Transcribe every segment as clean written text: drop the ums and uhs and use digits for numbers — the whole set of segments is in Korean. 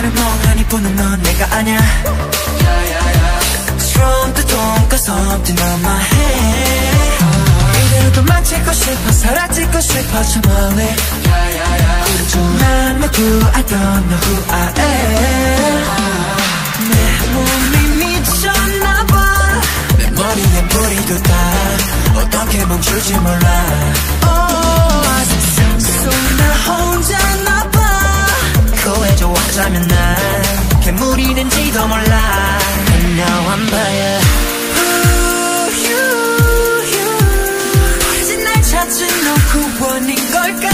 나를 멍하니 보는 넌 내가 아냐. Strong to don't got something on my head. 이대로 도망치고 싶어 사라지고 싶어 저 멀리. 난 누구 I don't know who I am. 내 몸이 미쳤나봐. 내 머리에 뿌리도 다 어떻게 멈출지 몰라. 세상 속 나 혼자나봐. 코에 좋아하자면 난 괴물이 된지도 몰라. And now I'm by 오래진 날 찾은 너 구원인 걸까.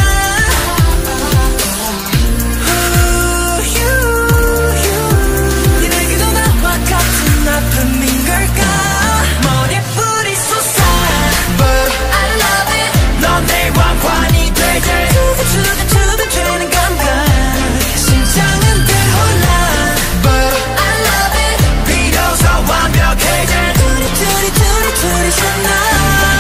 네게도 나와 같은 아픔인 걸까. 머리뿌리 솟아 But I love it. 넌 내 왕관이 되지. 두근두근 되는 감각. 심장은 대혼란 But I love it. 비로소 완벽해질 둘이 셨나.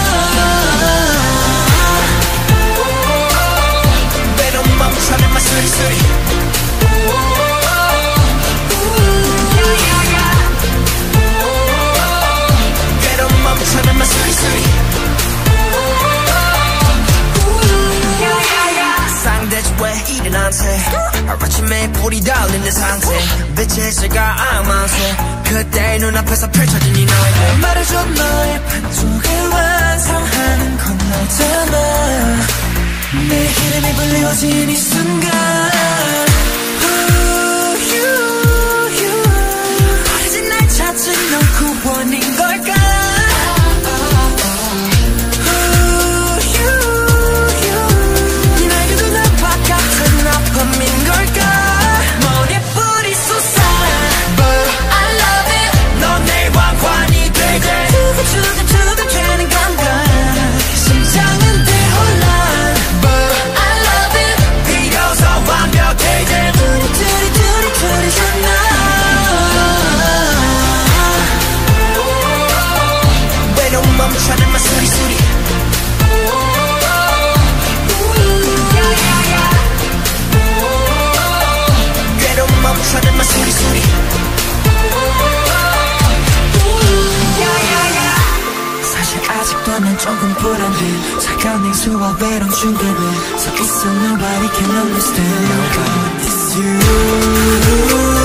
외로움 멈춰낸 마 수리수리. 외로움 멈춰낸 마 수리수리. 상대지 왜 일어난 채 아침에 불이 달리는 상태. 빛의 시가 악마세. 그때 눈앞에서 펼쳐진 이 너에게 말해줘. 너의 반쪽을 완성하는 건 너잖아. 내 이름이 불려진 이 순간 오래진 날 찾은 넌 구원인 걸까. 네게도 나와 같은 아픔인 걸까. 머리뿌리 솟아 But I love it. 넌 내 왕관이 되지. 두근두근 되는 감각. 심장은 대혼란 But I love it. 비로소 완벽해질 둘이 셨나. 외로움 멈춰낸 마 수리수리. 외로움 멈춰낸 마 수리수리. 사실 아직도 난 조금 불안해. 차가운 냉수와 외로운 중간에 서 있어. Nobody can understand. It's you.